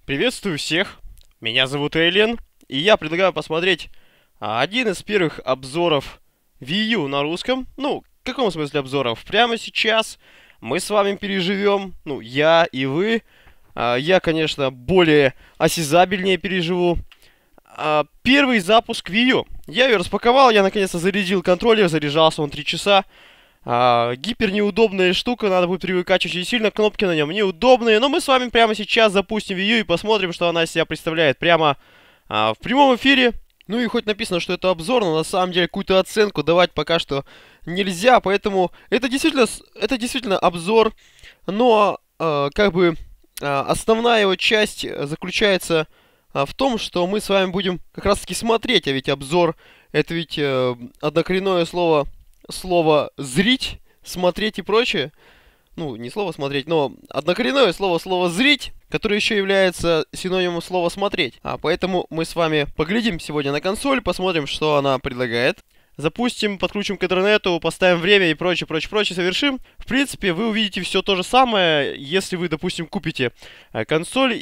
Приветствую всех, меня зовут Эйлен, и я предлагаю посмотреть один из первых обзоров Wii U на русском. Ну, в каком смысле обзоров? Прямо сейчас мы с вами переживем, ну, я и вы. Я, конечно, более осязабельнее переживу. Первый запуск Wii U. Я ее распаковал, я наконец-то зарядил контроллер, заряжался он 3 часа. Гипер неудобная штука, надо будет привыкать очень сильно, кнопки на нем неудобные, но мы с вами прямо сейчас запустим Wii U и посмотрим, что она из себя представляет прямо в прямом эфире. Ну и хоть написано, что это обзор, но на самом деле какую-то оценку давать пока что нельзя, поэтому это действительно обзор, но основная его часть заключается в том, что мы с вами будем как раз таки смотреть, а ведь обзор это ведь однокоренное слово «зрить», «смотреть» и прочее. Ну, не слово «смотреть», но однокоренное слово «зрить», которое еще является синонимом слова «смотреть». Поэтому мы с вами поглядим сегодня на консоль, посмотрим, что она предлагает. Запустим, подключим к интернету, поставим время и прочее, прочее, прочее, совершим. В принципе, вы увидите все то же самое, если вы, допустим, купите консоль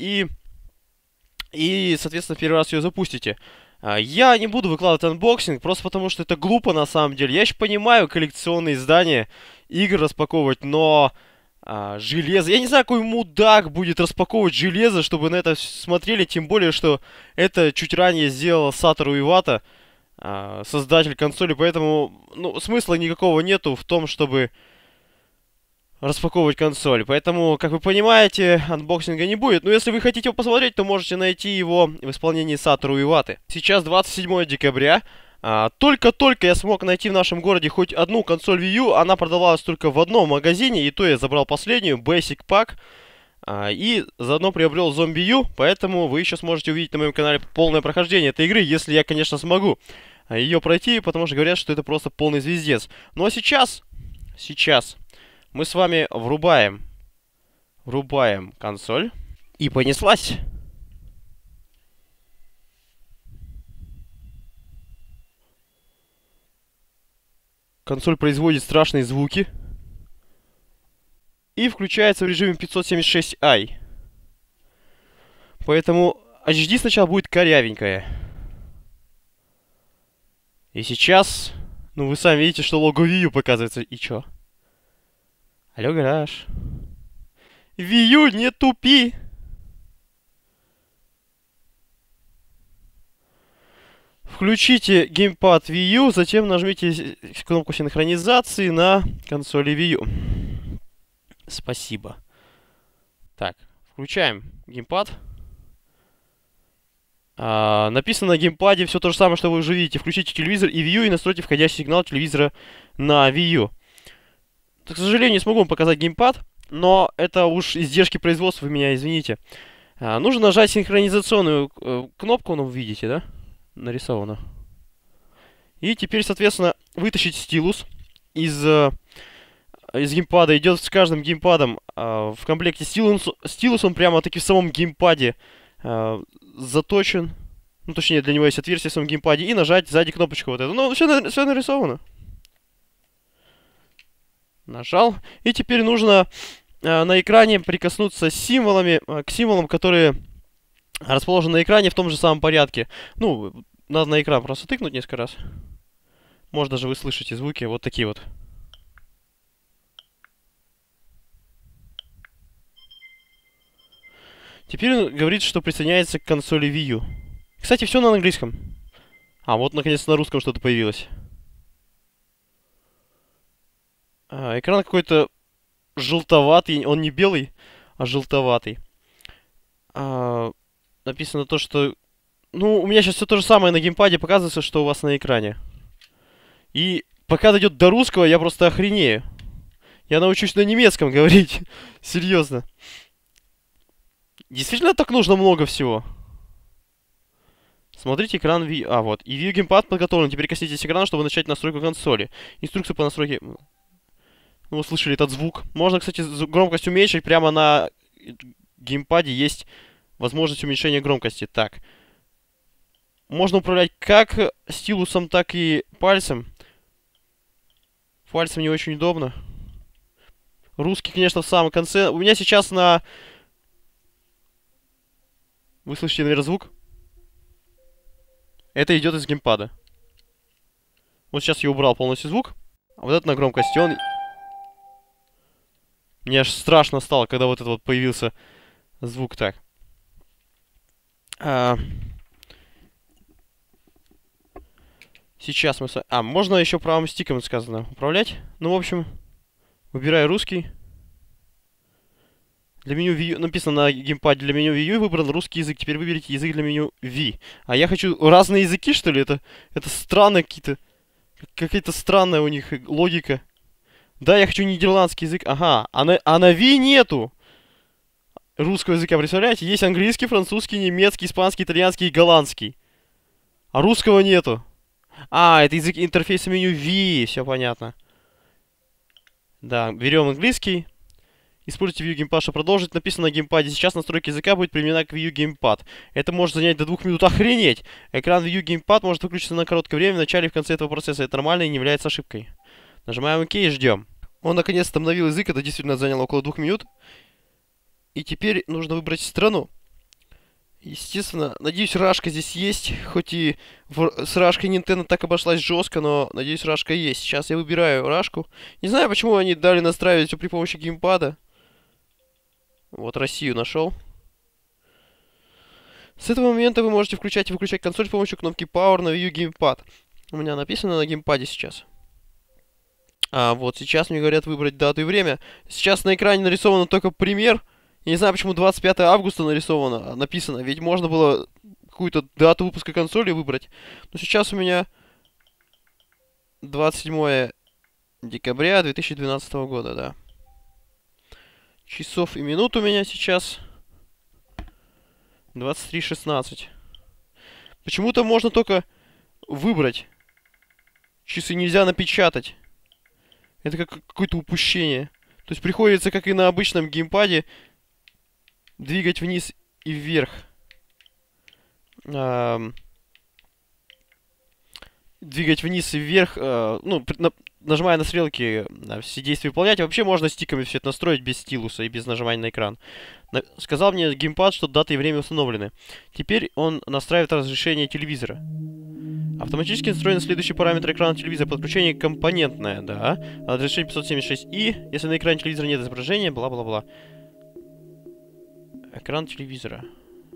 и, соответственно, первый раз ее запустите. Я не буду выкладывать анбоксинг, просто потому что это глупо на самом деле. Я еще понимаю коллекционные издания, игр распаковывать, но железо... Я не знаю, какой мудак будет распаковывать железо, чтобы на это смотрели, тем более, что это чуть ранее сделала Сатору Ивата, создатель консоли, поэтому, ну, смысла никакого нету в том, чтобы распаковывать консоль. Поэтому, как вы понимаете, анбоксинга не будет. Но если вы хотите его посмотреть, то можете найти его в исполнении Сатору Иваты. Сейчас 27 декабря. Только-только я смог найти в нашем городе хоть одну консоль Wii U. Она продавалась только в одном магазине, и то я забрал последнюю, Basic Pack. И заодно приобрел Zombie U, поэтому вы еще сможете увидеть на моем канале полное прохождение этой игры, если я, конечно, смогу ее пройти, потому что говорят, что это просто полный звездец. Ну а сейчас мы с вами врубаем консоль. И понеслась. Консоль производит страшные звуки. И включается в режиме 576i. Поэтому HD сначала будет корявенькая. И сейчас... Ну, вы сами видите, что лого Wii U показывается. И чё? Алло, гараж. Wii U, не тупи! Включите геймпад Wii U, затем нажмите кнопку синхронизации на консоли Wii U. Спасибо. Так, включаем геймпад. Написано на геймпаде все то же самое, что вы уже видите. Включите телевизор и Wii U и настройте входящий сигнал телевизора на Wii U. К сожалению, не смогу вам показать геймпад, но это уж издержки производства, вы меня извините. Нужно нажать синхронизационную кнопку, ну, вы видите, да? Нарисовано. И теперь, соответственно, вытащить стилус из геймпада. Идет с каждым геймпадом в комплекте стилус, он прямо-таки в самом геймпаде заточен. Ну, точнее, для него есть отверстие в самом геймпаде. И нажать сзади кнопочку вот эту. Ну, все нарисовано. Нажал. И теперь нужно на экране прикоснуться к символам, которые расположены на экране в том же самом порядке. Ну, надо на экран просто тыкнуть несколько раз. Может, даже вы слышите звуки вот такие вот. Теперь он говорит, что присоединяется к консоли Wii U. Кстати, все на английском. Вот, наконец, на русском что-то появилось. Экран какой-то желтоватый. Он не белый, а желтоватый. Написано то, что... Ну, у меня сейчас все то же самое на геймпаде показывается, что у вас на экране. И пока дойдет до русского, я просто охренею. Я научусь на немецком говорить. Серьезно. Действительно так нужно много всего? Смотрите экран Wii... вот. И Wii U геймпад подготовлен. Теперь коснитесь экрана, чтобы начать настройку консоли. Инструкция по настройке... Ну, вы слышали этот звук. Можно, кстати, громкость уменьшить. Прямо на геймпаде есть возможность уменьшения громкости. Так. Можно управлять как стилусом, так и пальцем. Пальцем не очень удобно. Русский, конечно, в самом конце. У меня сейчас на Вы слышите, наверное, звук? Это идет из геймпада. Вот сейчас я убрал полностью звук. А вот это на громкости, он... Мне аж страшно стало, когда вот это вот появился звук так. Сейчас мы... можно еще правым стиком, сказано, управлять. Ну, в общем, выбираю русский. Для меню Wii U, написано на геймпаде, для меню Wii U выбран русский язык. Теперь выберите язык для меню Wii. А я хочу разные языки, что ли? Это странно какие-то... Какая-то странная у них логика. Да, я хочу нидерландский язык. Ага, а на Wii нету русского языка, представляете? Есть английский, французский, немецкий, испанский, итальянский и голландский. А русского нету. Это язык интерфейса меню Wii, все понятно. Да, берем английский. Используйте Wii U геймпад, чтобы продолжить. Написано на геймпаде. Сейчас настройка языка будет применена к Wii U геймпад. Это может занять до 2 минут. Охренеть! Экран Wii U геймпад может выключиться на короткое время в начале и в конце этого процесса. Это нормально и не является ошибкой. Нажимаем ОК и ждем. Он наконец-то обновил язык. Это действительно заняло около 2 минут. И теперь нужно выбрать страну. Естественно, надеюсь, рашка здесь есть. Хоть и с рашкой Nintendo так обошлась жестко, но надеюсь, рашка есть. Сейчас я выбираю рашку. Не знаю, почему они дали настраивать все при помощи геймпада. Вот, Россию нашел. С этого момента вы можете включать и выключать консоль с помощью кнопки Power на Wii U геймпад. У меня написано на геймпаде сейчас. Вот сейчас мне говорят выбрать дату и время. Сейчас на экране нарисован только пример. Я не знаю, почему 25 августа написано. Ведь можно было какую-то дату выпуска консоли выбрать. Но сейчас у меня 27 декабря 2012 года, да. Часов и минут у меня сейчас 23:16. Почему-то можно только выбрать. Часы нельзя напечатать. Это как какое-то упущение. То есть приходится, как и на обычном геймпаде, двигать вниз и вверх. Двигать вниз и вверх, нажимая на стрелки, все действия выполнять. Вообще можно стиками все это настроить без стилуса и без нажимания на экран. Сказал мне геймпад, что дата и время установлены. Теперь он настраивает разрешение телевизора. Автоматически настроены следующие параметры экрана телевизора. Подключение компонентное, да. Разрешение 576i. Если на экране телевизора нет изображения, бла-бла-бла. Экран телевизора.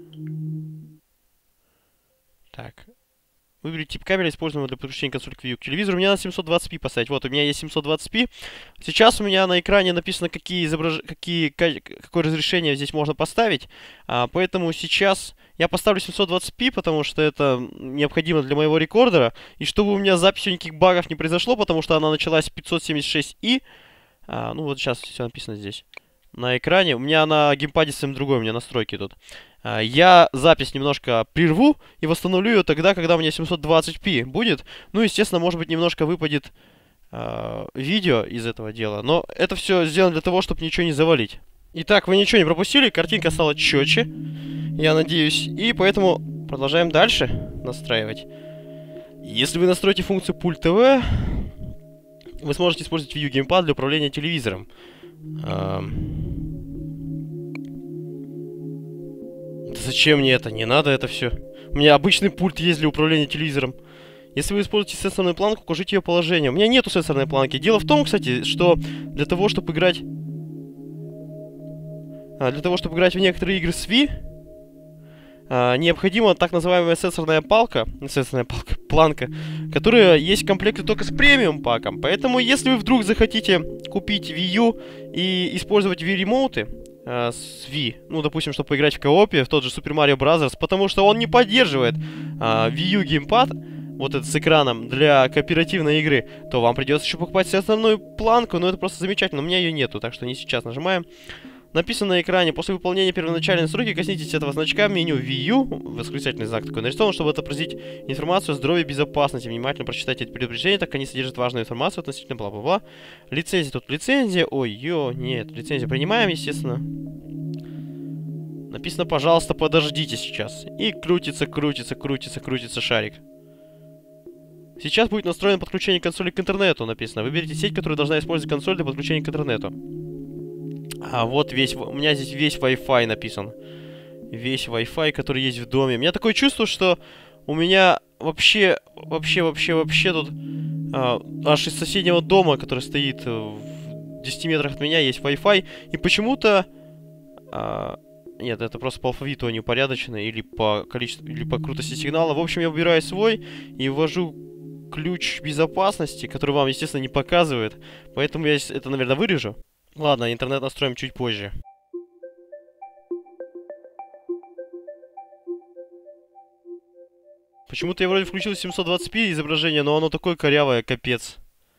Так. Выберите тип кабеля, используемого для подключения консоли к Wii U. К телевизору мне надо 720p поставить. Вот, у меня есть 720p. Сейчас у меня на экране написано, какое разрешение здесь можно поставить. Поэтому сейчас я поставлю 720p, потому что это необходимо для моего рекордера. И чтобы у меня с записью никаких багов не произошло, потому что она началась 576i. Ну вот сейчас все написано здесь. На экране. У меня на геймпаде совсем другой, у меня настройки тут. Я запись немножко прерву и восстановлю ее тогда, когда у меня 720p будет. Ну, естественно, может быть, немножко выпадет видео из этого дела. Но это все сделано для того, чтобы ничего не завалить. Итак, вы ничего не пропустили, картинка стала четче, я надеюсь. И поэтому продолжаем дальше настраивать. Если вы настроите функцию пульт ТВ, вы сможете использовать Wii U геймпад для управления телевизором. Зачем мне это? Не надо это все. У меня обычный пульт есть для управления телевизором. Если вы используете сенсорную планку, укажите ее положение. У меня нету сенсорной планки. Дело в том, кстати, что для того, чтобы играть... в некоторые игры с Wii, необходима так называемая сенсорная планка, которая есть в комплекте только с премиум паком. Поэтому, если вы вдруг захотите купить Wii U и использовать Wii ремоуты с Wii, ну, допустим, чтобы поиграть в коопе, в тот же Super Mario Bros., потому что он не поддерживает Wii U геймпад, вот этот с экраном для кооперативной игры, то вам придется еще покупать сенсорную планку, но это просто замечательно, у меня ее нету, так что не сейчас нажимаем. Написано на экране: после выполнения первоначальной настройки коснитесь этого значка в меню Wii U, восклицательный знак такой нарисован, чтобы отобразить информацию о здоровье и безопасности. Внимательно прочитайте это предупреждение, так как они содержат важную информацию относительно бла-бла-бла. Лицензия, тут лицензия, нет, лицензию принимаем, естественно. Написано: пожалуйста, подождите сейчас. И крутится шарик. Сейчас будет настроено подключение консоли к интернету, написано. Выберите сеть, которая должна использовать консоль для подключения к интернету. Вот у меня здесь весь Wi-Fi написан. весь Wi-Fi, который есть в доме. У меня такое чувство, что у меня вообще тут аж из соседнего дома, который стоит в 10 метрах от меня, есть Wi-Fi. И почему-то... нет, это просто по алфавиту они упорядочены, или по количеству, или по крутости сигнала. В общем, я выбираю свой и ввожу ключ безопасности, который вам, естественно, не показывает. Поэтому я это, наверное, вырежу. Ладно, интернет настроим чуть позже. Почему-то я вроде включил 720p изображение, но оно такое корявое, капец.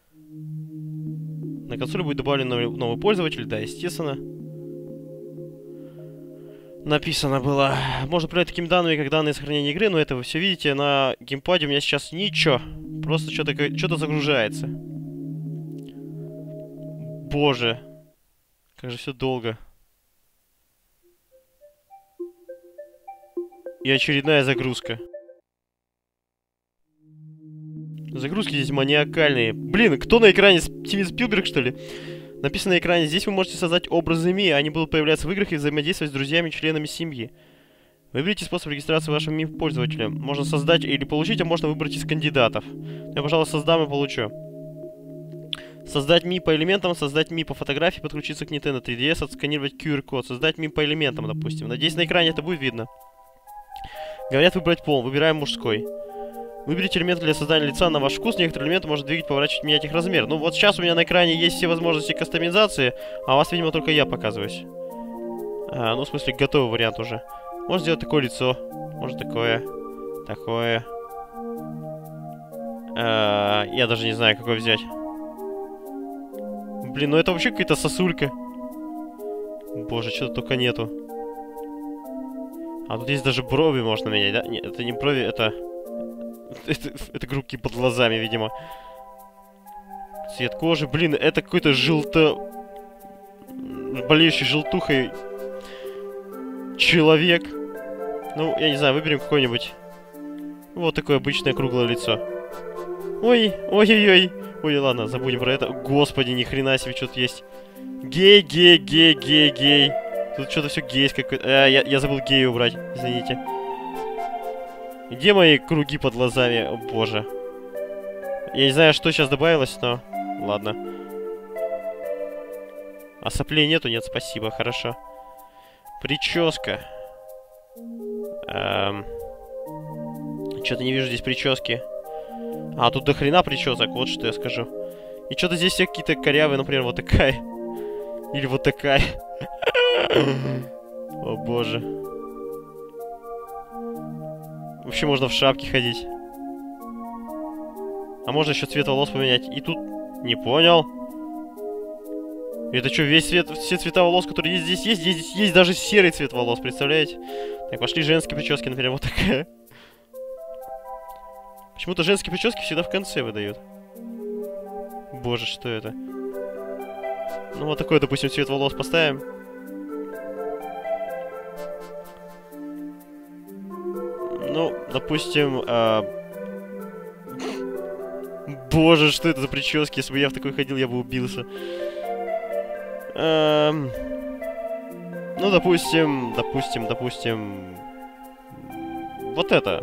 На консоли будет добавлен новый пользователь, да, естественно. Написано было. Можно управлять такими данными, как данные сохранения игры, но это вы все видите. На геймпаде у меня сейчас ничего. Просто что-то загружается. Боже. Как же все долго. И очередная загрузка. Загрузки здесь маниакальные. Блин, кто на экране? Стивен Спилберг, что ли? Написано на экране: здесь вы можете создать образы Ми, они будут появляться в играх и взаимодействовать с друзьями и членами семьи. Выберите способ регистрации вашего Ми-пользователя. Можно создать или получить, а можно выбрать из кандидатов. Я, пожалуй, создам и получу. Создать Ми по элементам, создать Ми по фотографии, подключиться к Nintendo 3DS, отсканировать QR-код, создать Ми по элементам, допустим. Надеюсь, на экране это будет видно. Говорят, выбрать пол. Выбираем мужской. Выберите элементы для создания лица на ваш вкус. Некоторые элементы можно двигать, поворачивать, менять их размер. Ну вот сейчас у меня на экране есть все возможности кастомизации, а у вас, видимо, только я показываюсь. Ну, в смысле, готовый вариант уже. Можно сделать такое лицо. Может, такое. Такое. Я даже не знаю, какое взять. Блин, ну это вообще какая-то сосулька. Боже, что-то только нету. А тут есть даже брови можно менять, да? Нет, это не брови, это... Это группки под глазами, видимо. Цвет кожи. Блин, это какой-то болеющий желтухой человек. Ну, я не знаю, выберем какое-нибудь. Вот такое обычное круглое лицо. Ой, ой-ой-ой. Ой, ладно, забудем про это. Господи, ни хрена себе, что-то есть. Гей, гей, гей, гей, гей. Тут что-то все гейское какое-то. Я забыл гей убрать, извините. Где мои круги под глазами? О, боже. Я не знаю, что сейчас добавилось, но... Ладно. А соплей нету? Нет, спасибо, хорошо. Прическа. Что-то не вижу здесь прически. А, тут до хрена причесок, вот что я скажу. И что-то здесь все какие-то корявые, например, вот такая. Или вот такая. О, боже. Вообще можно в шапке ходить. А можно еще цвет волос поменять. И тут... Не понял. Это что, все цвета волос, которые здесь есть? Здесь есть даже серый цвет волос, представляете? Так, пошли женские прически, например, вот такая. Почему-то женские прически всегда в конце выдают. Боже, что это? Ну, вот такой, допустим, цвет волос поставим. Ну, допустим... Боже, что это за прически? Если бы я в такой ходил, я бы убился. Ну, допустим... Вот это.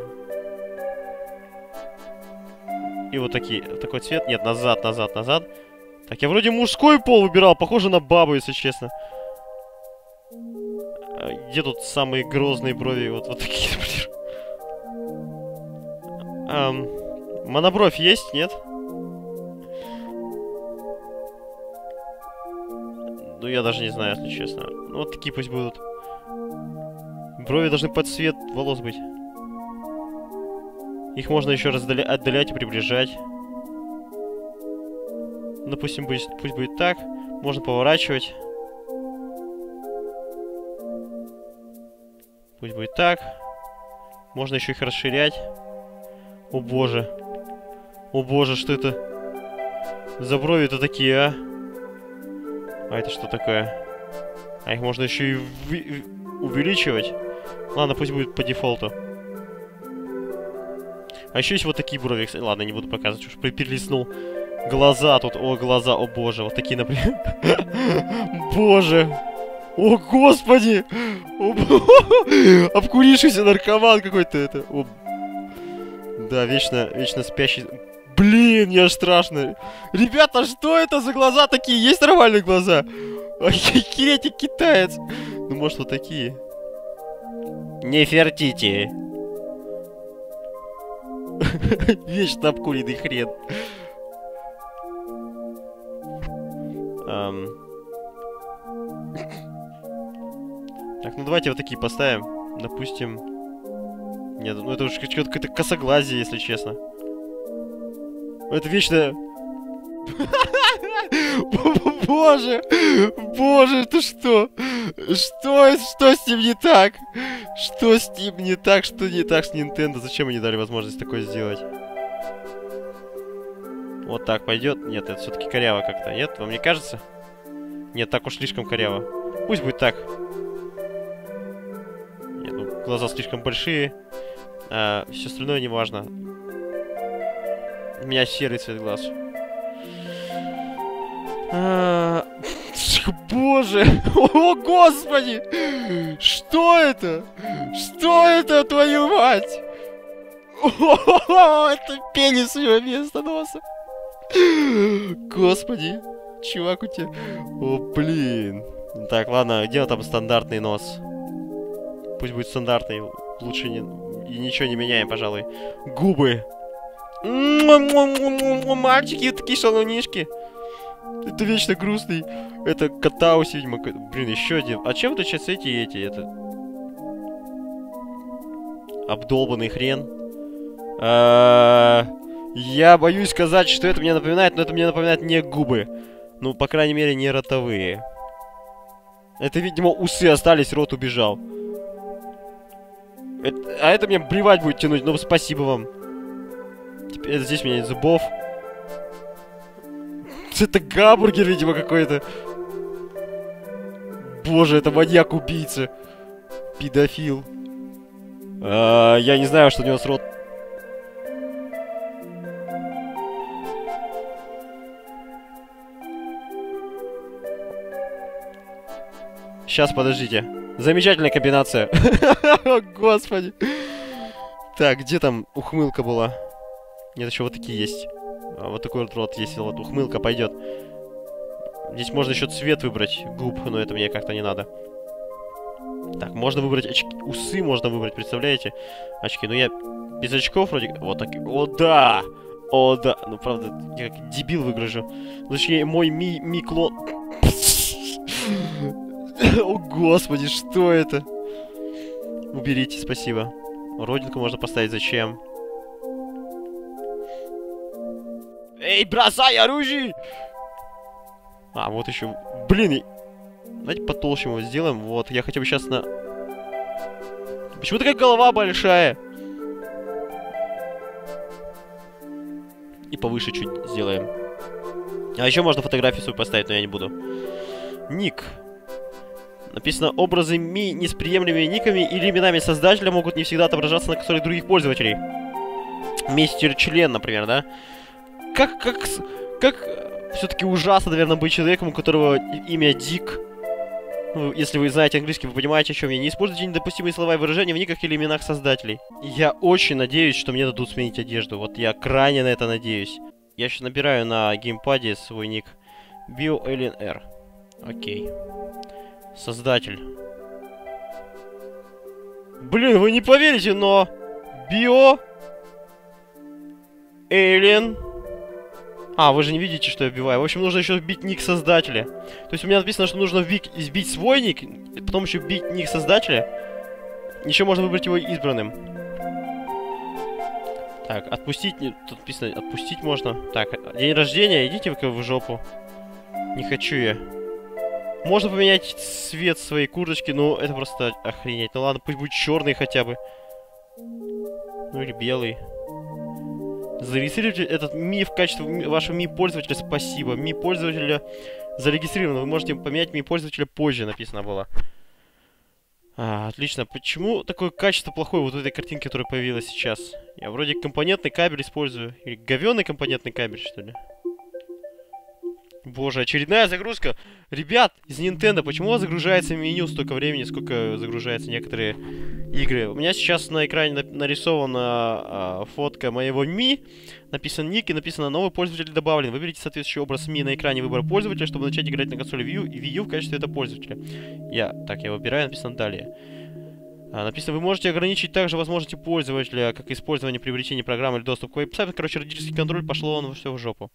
И вот такой цвет. Нет, назад. Так, я вроде мужской пол выбирал. Похоже на бабу, если честно. Где тут самые грозные брови? Вот такие, например. Монобровь есть, нет? Ну, я даже не знаю, если честно. Ну, вот такие пусть будут. Брови должны под цвет волос быть. Их можно еще раз отдалять и приближать. Допустим, пусть будет так. Можно поворачивать. Пусть будет так. Можно еще их расширять. О боже. О боже, что это за брови-то такие, а? А это что такое? А их можно еще и увеличивать. Ладно, пусть будет по дефолту. А еще есть вот такие брови. Ладно, не буду показывать, уж перелистнул. Глаза тут. О, глаза, о боже. Вот такие, например. Боже. О, господи! Обкурившийся наркоман какой-то это. О. Да, вечно спящий. Блин, мне аж страшно. Ребята, что это за глаза такие? Есть нормальные глаза? Охереть, китаец. Ну, может, вот такие. Не фертите. Вечно обкуренный хрен. Так, ну давайте вот такие поставим. Допустим... Нет, ну это уж какое-то косоглазие, если честно. Это вечно... Боже! Боже, это что? Что с ним не так? Что с ним не так? Что не так с Nintendo? Зачем они дали возможность такое сделать? Вот так пойдет? Нет, это все-таки коряво как-то. Нет, вам не кажется? Нет, так уж слишком коряво. Пусть будет так. Нет, ну, глаза слишком большие. Все остальное не важно. У меня серый цвет глаз. Боже! О, господи! Что это? Что это, твою мать? О, это пенис у него вместо носа. Господи. Чувак, у тебя... О, блин. Так, ладно, где там стандартный нос? Пусть будет стандартный. Лучше не... И ничего не меняем, пожалуй. Губы. Мальчики, такие шалунишки. Это вечно грустный. Это Катаус, видимо. Блин, еще один. А чем отличаются эти? Это... Обдолбанный хрен. Я боюсь сказать, что это мне напоминает, но это мне напоминает не губы. Ну, по крайней мере, не ротовые. Это, видимо, усы остались, рот убежал. А это мне блевать будет тянуть. Ну, спасибо вам. Теперь здесь у меня нет зубов. Это гамбургер, видимо, какой-то. Боже, это маньяк-убийца. Педофил. Я не знаю, что у него с рот... Сейчас, подождите. Замечательная комбинация. Господи. Так, где там ухмылка была? Нет, еще вот такие есть. Вот такой вот рот есть, вот ухмылка пойдет. Здесь можно еще цвет выбрать губ, но это мне как-то не надо. Так, можно выбрать очки. Усы можно выбрать, представляете? Очки, ну я без очков вроде... Вот так. О, да! О, да! Ну, правда, я как дебил выгляжу. Точнее, мой ми-клон... О, господи, что это? Уберите, спасибо. Родинку можно поставить, зачем? Эй, бросай оружие! А, вот еще. Блин, давайте потолще его сделаем. Вот, я хотя бы сейчас на... Почему такая голова большая? И повыше чуть сделаем. А еще можно фотографию свою поставить, но я не буду. Ник. Написано, образы Ми не с приемлемыми никами или именами создателя могут не всегда отображаться на консолях других пользователей. Мистер Член, например, да? Как все-таки ужасно, наверное, быть человеком, у которого имя Дик. Ну, если вы знаете английский, вы понимаете, о чем я. Не используйте недопустимые слова и выражения в никах или именах создателей. Я очень надеюсь, что мне дадут сменить одежду. Вот я крайне на это надеюсь. Я сейчас набираю на геймпаде свой ник. BioAlienR. Окей. Создатель. Блин, вы не поверите, но... BioAlien... А, вы же не видите, что я вбиваю. В общем, нужно еще вбить ник создателя. То есть у меня написано, что нужно вбить свой ник, потом еще вбить ник создателя. Еще можно выбрать его избранным. Так, отпустить... Тут написано, отпустить можно. Так, день рождения, идите вы в жопу. Не хочу я. Можно поменять цвет своей курточки, но это просто охренеть. Ну ладно, пусть будет черный хотя бы. Ну или белый. Зарегистрируйте этот Ми в качестве вашего Ми-пользователя. Спасибо. Ми-пользователя зарегистрировано. Вы можете поменять Ми-пользователя позже, написано было. Отлично. Почему такое качество плохое вот в этой картинке, которая появилась сейчас? Я вроде компонентный кабель использую. Или говёный компонентный кабель, что ли? Боже, очередная загрузка. Ребят, из Nintendo, почему у вас загружается меню столько времени, сколько загружаются некоторые игры? У меня сейчас на экране нарисована фотка моего Ми, написан ник и написано «Новый пользователь добавлен». Выберите соответствующий образ Ми на экране выбора пользователя, чтобы начать играть на консоли Wii U в качестве этого пользователя. Я выбираю, написано «Далее». Написано, вы можете ограничить также возможности пользователя, как использование, привлечение программы или доступ к веб-сайту. Короче, родительский контроль, пошло он все в жопу.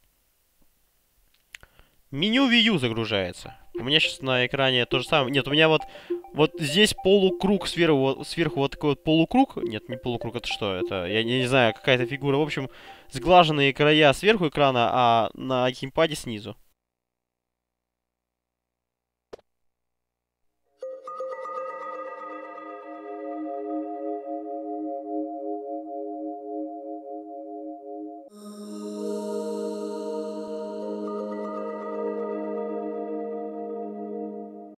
Меню Wii U загружается. У меня сейчас на экране то же самое. Нет, у меня вот здесь полукруг сверху вот такой вот полукруг. Нет, не полукруг, это что? Это, я не знаю, какая-то фигура. В общем, сглаженные края сверху экрана, а на геймпаде снизу.